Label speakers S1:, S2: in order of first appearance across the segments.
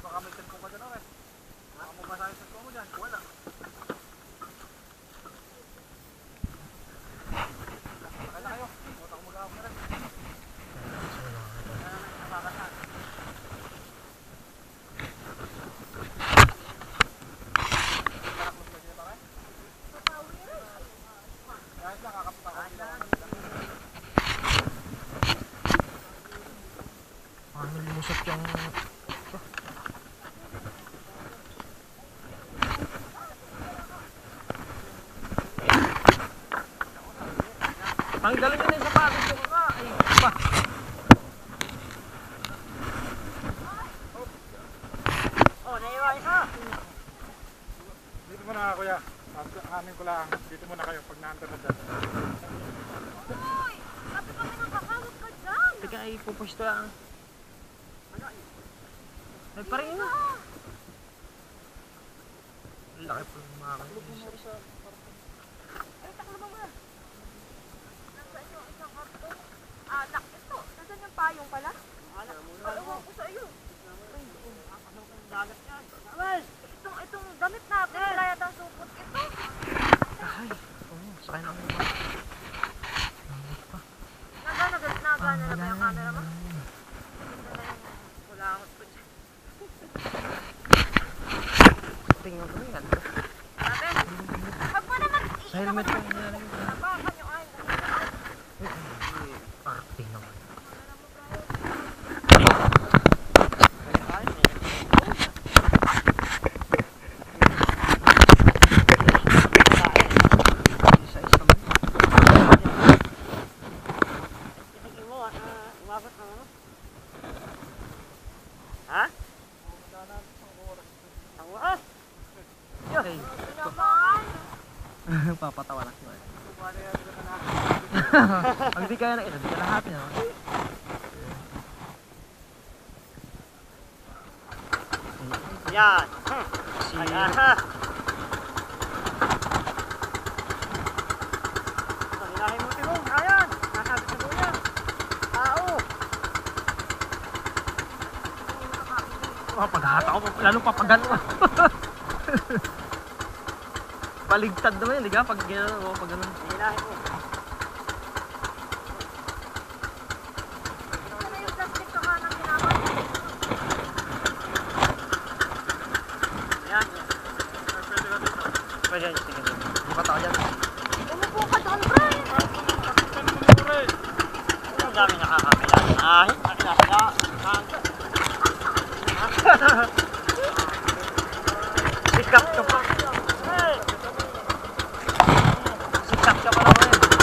S1: Baka may cellphone ka dyan, okay? Baka mo ba sa cellphone mo dyan? Wala. Sakay na kayo. Huwag ako mag-ahap na rin.
S2: Lumusot yung tanggalin nyo na yung sapatos ko ka. Ay, pa.
S3: Oh, naiwan ka.
S1: Dito muna kuya. Amin ko lang. Dito muna kayo pag naantar na dyan.
S3: Uy! Sabi kami ng kakawag ka dyan.
S2: Teka, ay pupush to lang. Ay, parin na. Laki po yung mga kanisa.
S3: Ay, taklo ba ba? Nasaan yung isang karto? Ah, ito. Nasaan yung payong pala? Ewan ko sa iyo. Ay, nakakalaw ka ng dagat yan. Itong damit natin, wala yata ang supot. Ito.
S2: Ay, oo, sakay na ako.
S3: Nagana na ba yung camera mo? Wala akong po dyan.
S2: Tingnan ko yan.
S3: Sabi, wag mo naman
S2: Sa helmet ko nangyari.
S3: Nabakan yung ay.
S2: Parting naman.
S3: Ha? Ang waas?
S2: Ay,
S3: Naman!
S2: papatawa lang siya. Ang di kaya na ito, di ka lahat niya.
S3: Yan!
S2: Si...
S3: Ayan ha! Hilahin mo ito. Ayan! Nasabi sa buya. Tao!
S2: Paghahata ko, lalo papagano. Paligtad naman yun, di ka? Pag gano'n, o pag gano'n.
S3: Hilahin mo. Ano yung plastic ka kanang ginamit? Yan.
S2: Pwede yan, sige. Di ba tao yan?
S3: Umupo ka doon, pre! Ang dami nakakakilala. Ah, nakilala.
S2: Sikat ka pa. Sikat ka pa naman.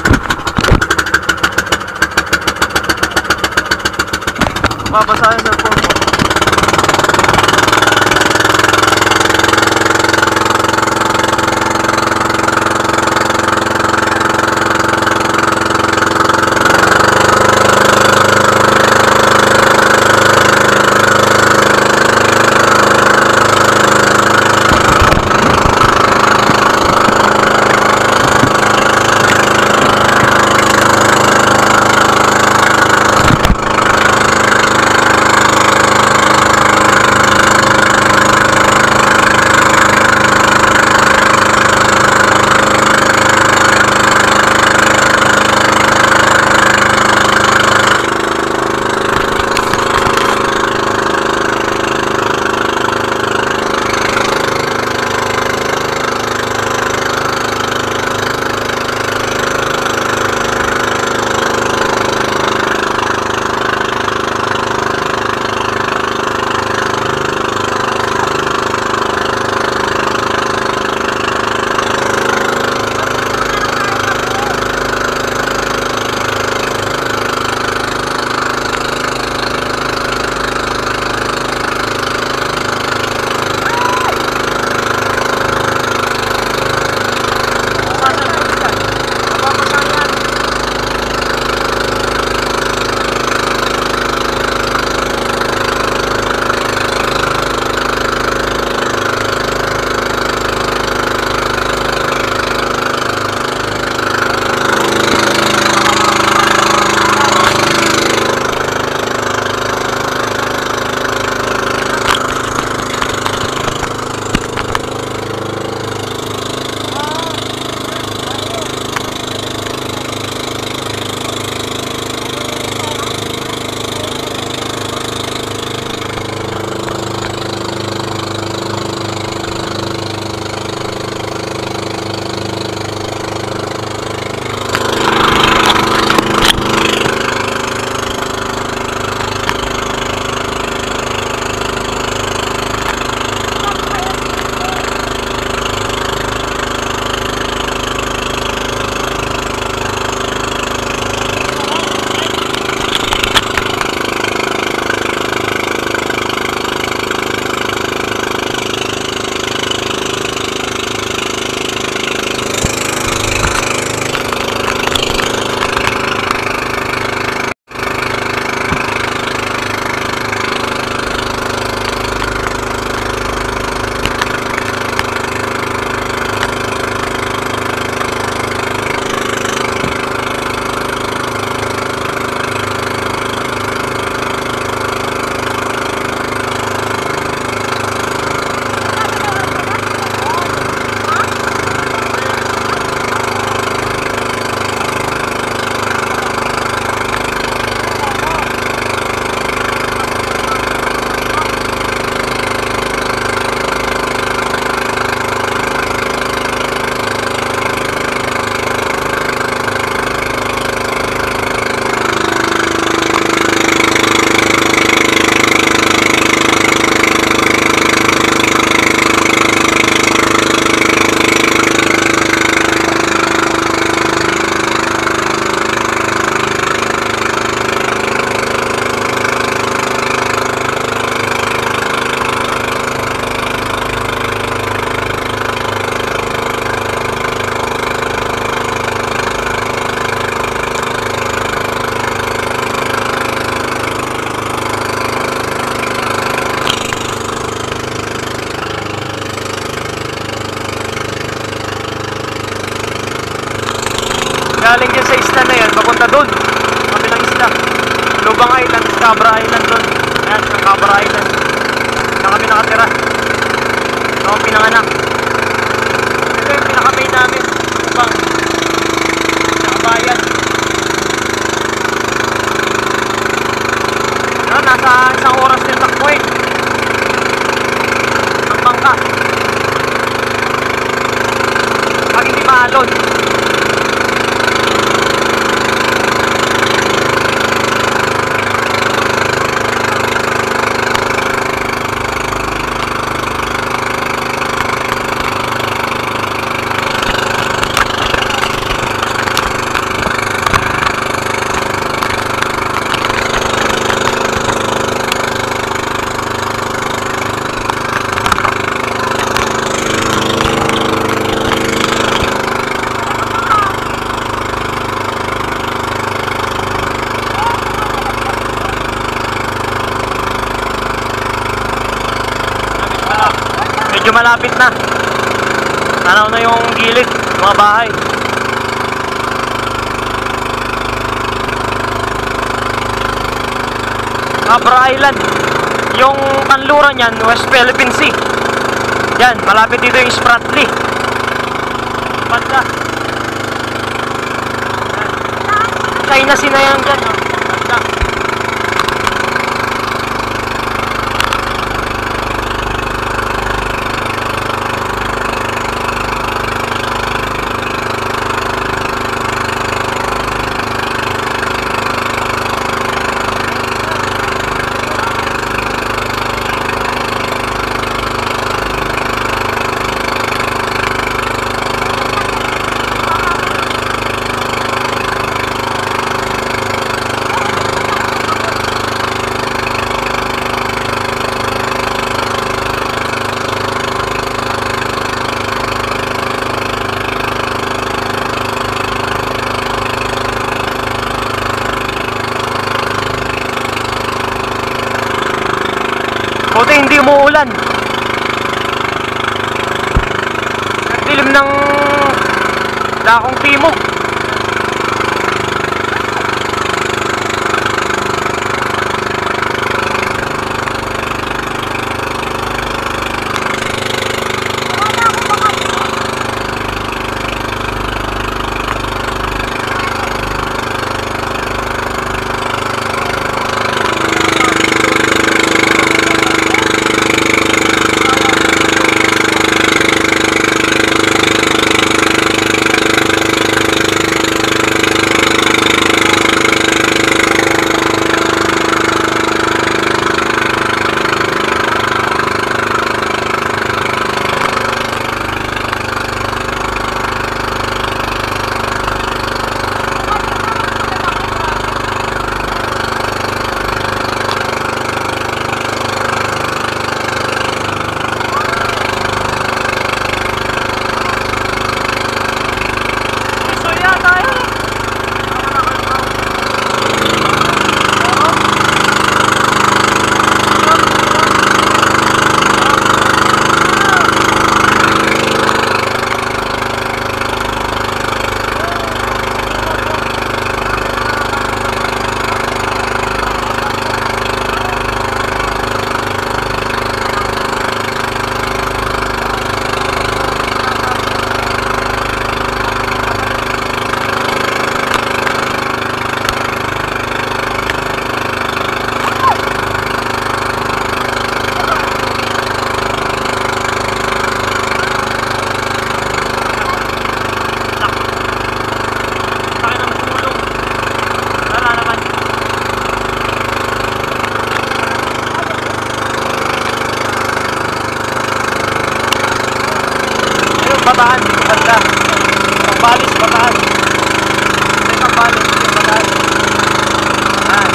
S2: galing dyan sa isla na yan, papunta doon. Kabilang isla. Lubang Island, Cabra Island doon. Ayan, ang Cabra Island. Na kami nakatira. Ako pinanganak. Ito yung pinaka-main namin. Lubang. Pinakabayan. Ano, nasa isang oras din takbuhin. Ang bangka. Pag hindi maalon. Medyo malapit na. Tanaw na yung gilid, mga bahay. Cabra Island. Yung kanluran yan, West Philippine Sea. Yan, malapit dito yung Spratly. Banda. China Sea na yan dyan. Banda. Buti hindi umuulan. Ang dilim ng dakong timog. Bataan, dito banda. Ang balis, bataan. Ito ang balis, ito yung bataan. Ayan.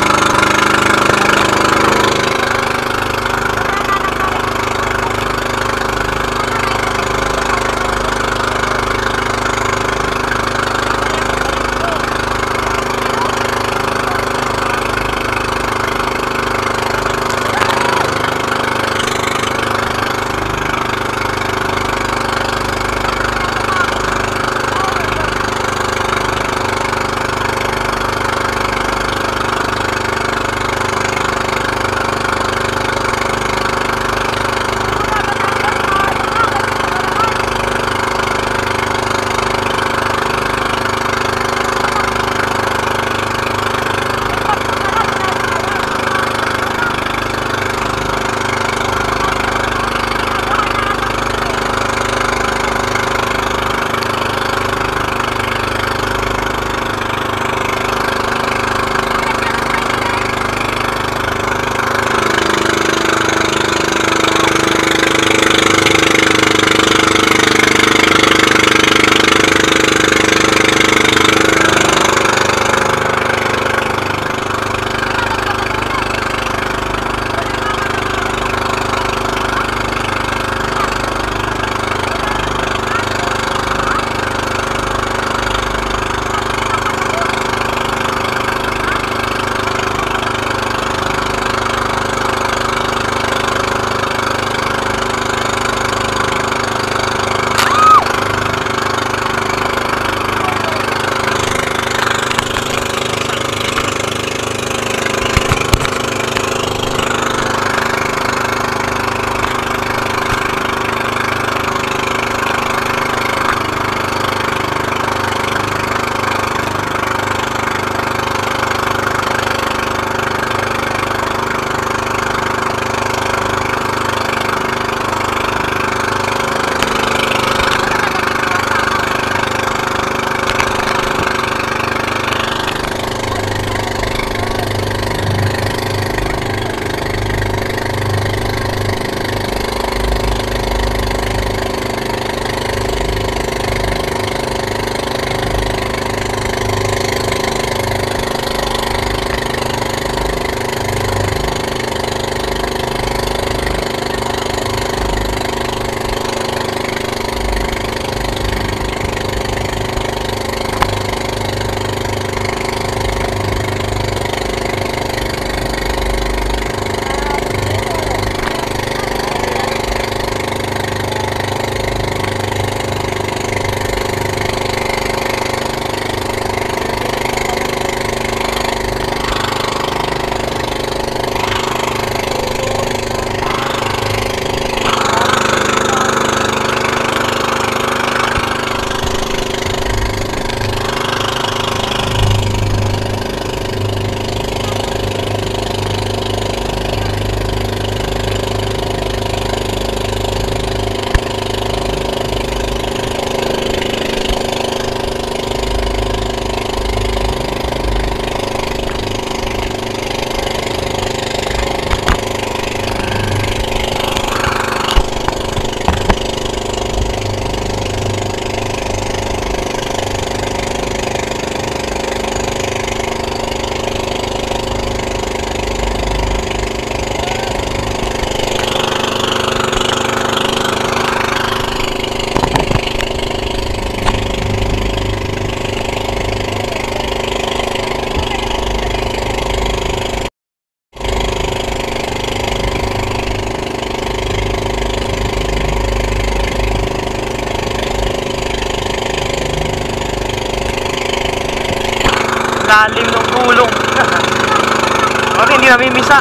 S2: lalim ng gulong. Kasi hindi namimisa.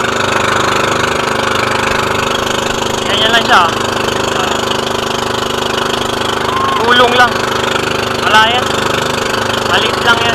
S2: Ganyan lang siya. Gulong lang. Wala yan. Maliit lang yan.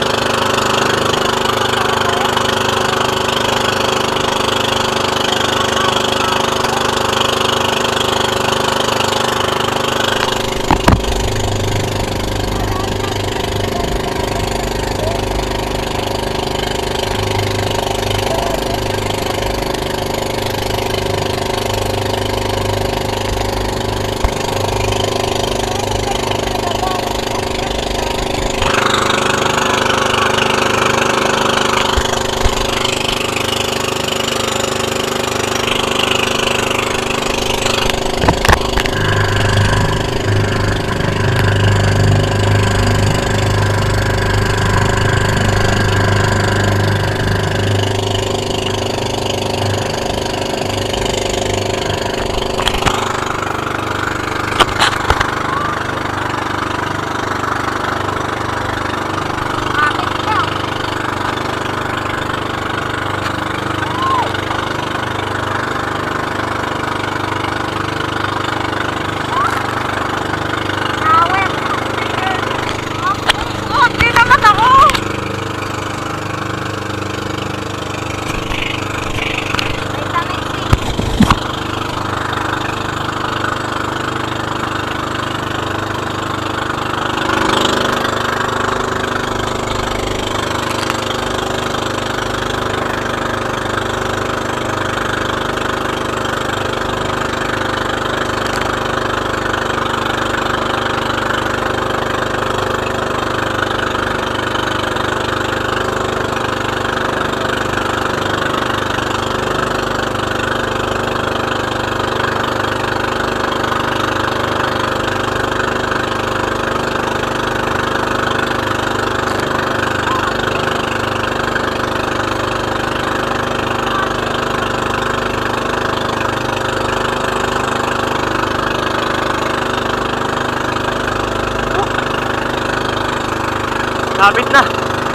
S2: Lapit na.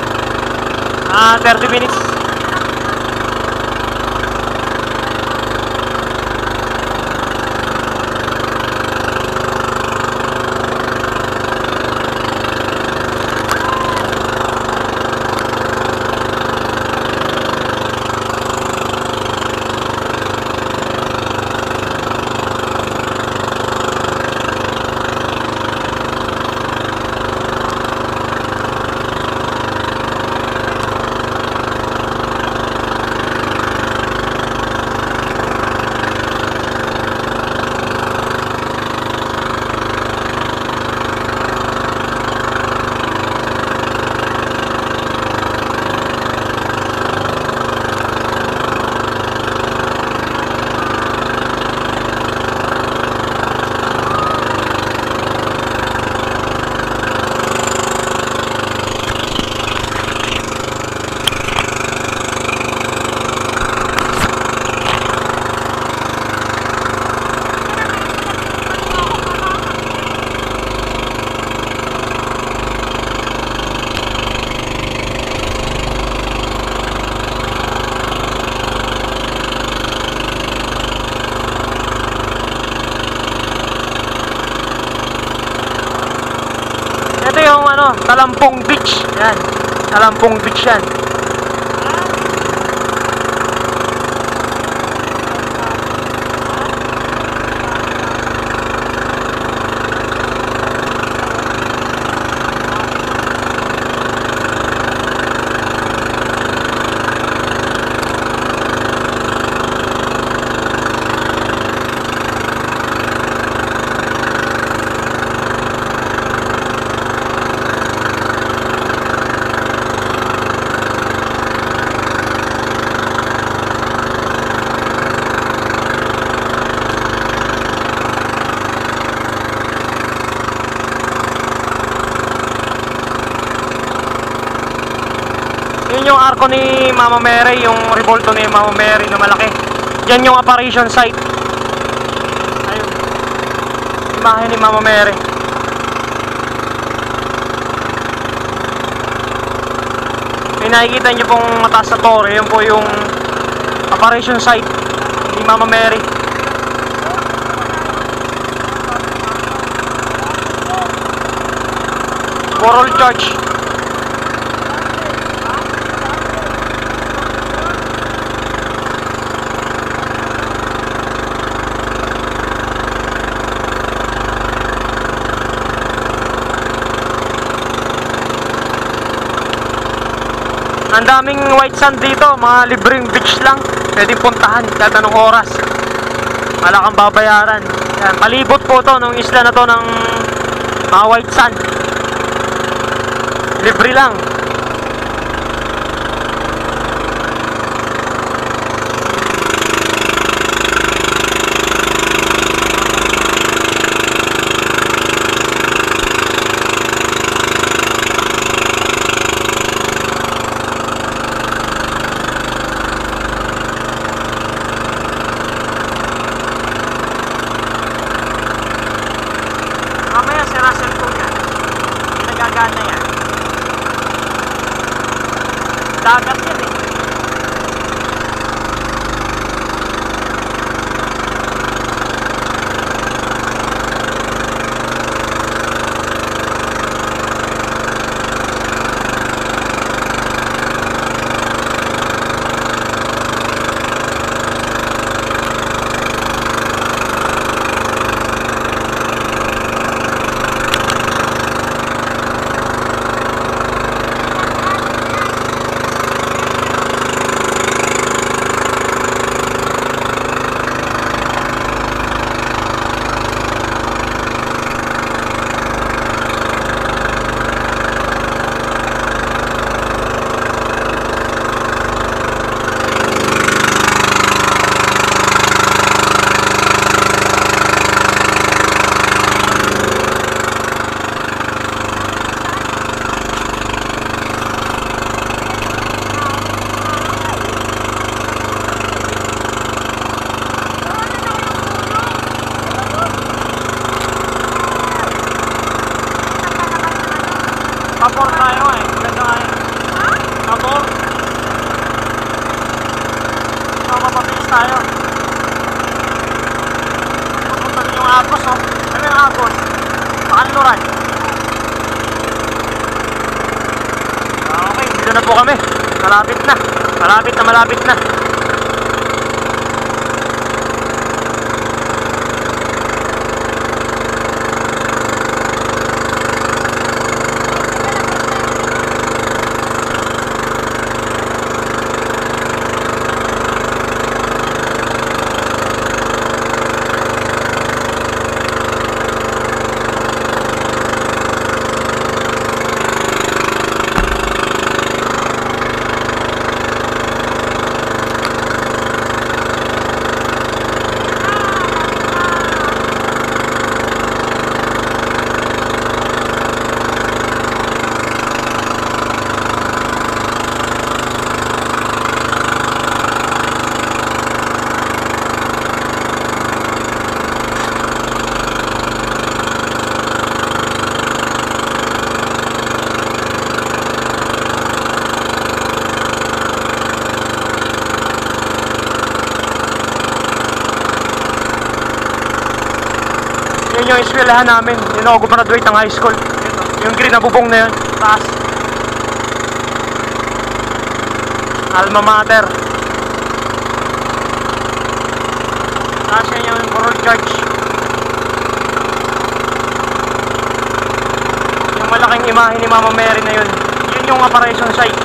S2: 30 minutes. Ito yung Talampong Beach. Yan. Talampong Beach yan. Yun yung arko ni Mama Mary, yung revolto ni Mama Mary na malaki. Yan yung apparition site. Ayun. Imahe ni Mama Mary. Yung nakikita nyo pong mataas na tore, yun po yung operation site ni Mama Mary. Coral Church. Ang daming white sand dito, mga libreng beach lang. Pwedeng puntahan kahit anong oras. Wala kang babayaran. Yan, palibot po to nung isla na to ng mga white sand. Libre lang. Mamaya sira cellphone yan. Hindi nagagana yan. Dagat yan eh. Vapor tayo eh. Maganda nga yun. Vapor. So, mapabilis tayo. Pupunta din yung Agos oh. Ano yung Agos? Pakanluran. Okay, dito na po kami. Malapit na. Malapit na. Yun yung eskwelahan namin. Yun ako graduate ng high school. Yung green na bubong na yun. Taas. Alma Mater. Taas yun yung Coral Church. Yung malaking imahe ni Mama Mary na yun. Yun yung operation site.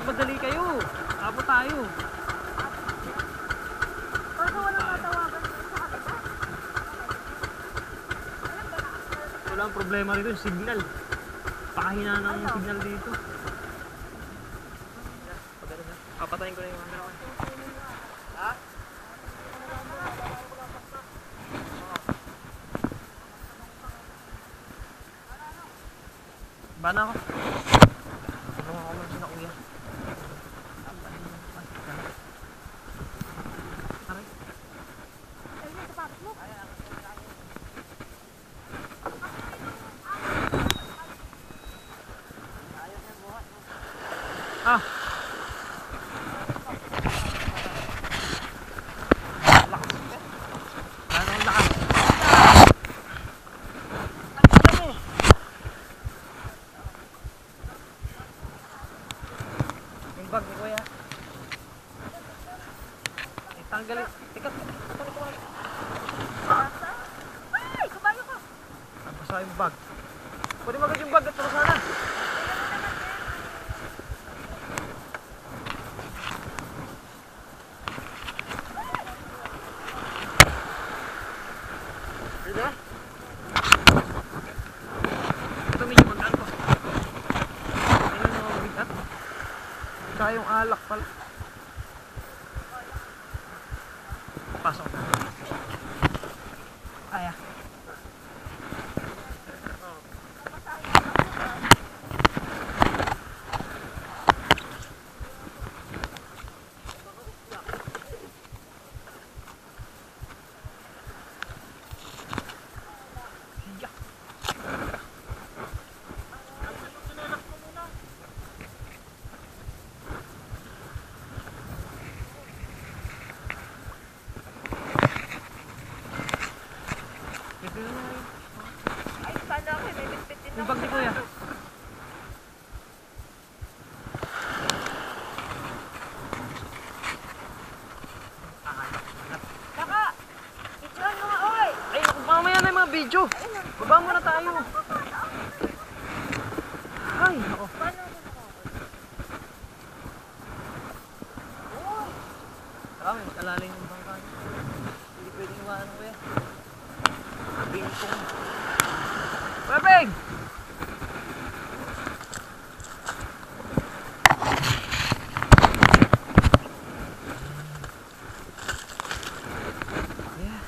S2: magmadali kayo. Abo tayo.
S3: Kaso walang matawagan dito sa kanila.
S2: Wala ang problema rito, yung signal. Pakahina ng signal dito. Papatayin ko na yung camera ko. Ha? Bana ako. Ano ako man sila kuya? Aray.
S3: Ayun, sapatos mo.
S2: Ah! Ano ang lakas? Yung bag ni kuya. Itanggal. Tikat.
S3: Nasa? Ay, kabayo ko.
S2: Basa yung bag. Pwede magad yung bag at para sana. Pwede? Ito medyo magkaan ko. Ayun yung mga bigat. Saka yung alak pala. Pasok. Aya. Siya. Ito na rin.
S3: Ay, sana ako. May bitbit din
S2: Yung
S3: ako.
S2: bag ni kuya.
S3: Baka, picturean mo nga, oy.
S2: Ay, mamaya na yung mga video. Baba muna tayo. Ay, ako.
S3: Paano ako nakakot?
S2: Marami, mas alalim yung bangka. Hindi pwedeng iwanan ko yan. Bingkong. Kuya Bing! Yeah.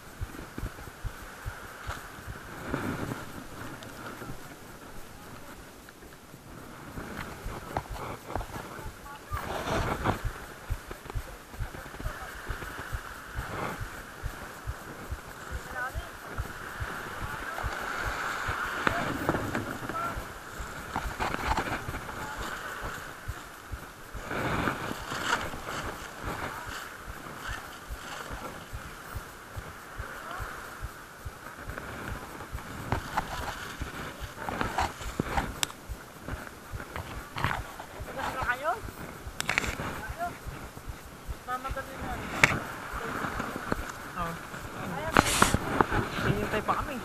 S2: Oh. Hinintay pa kami.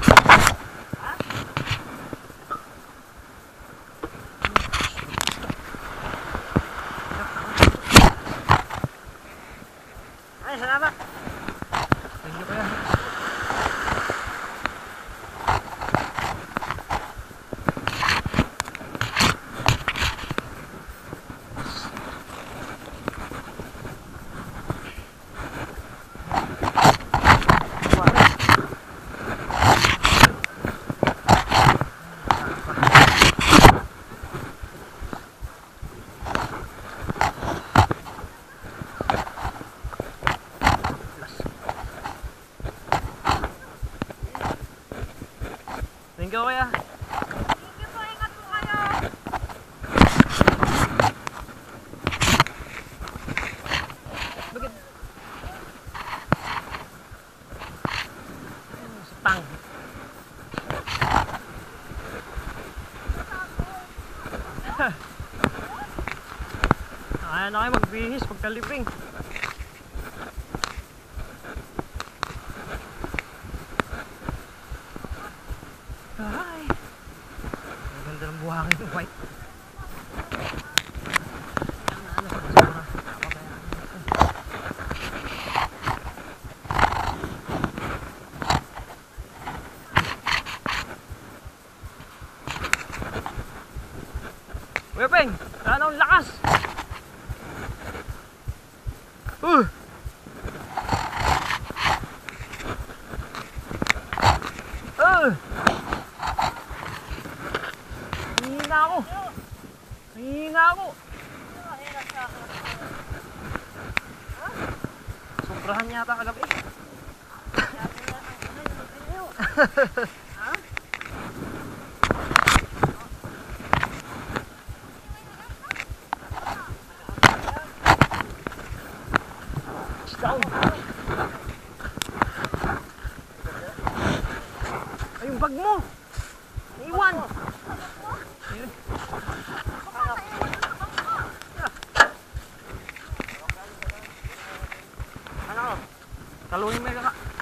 S2: Ay, salamat. Thank you kuya. Thank you kuya.
S3: Thank you po, ingat po kayo.
S2: Bakit? Stang. Kaya na kayo magbihis pagkalibing. Ay, ang ganda ng buhangin ng white. Kuya Peng, wala na akong lakas. Uh. Hihina ako. Hihina ako. Sobrahan yata kagabi. Down. Ay, yung bag mo. Iwan. Ano? Talunin mo yung kaka.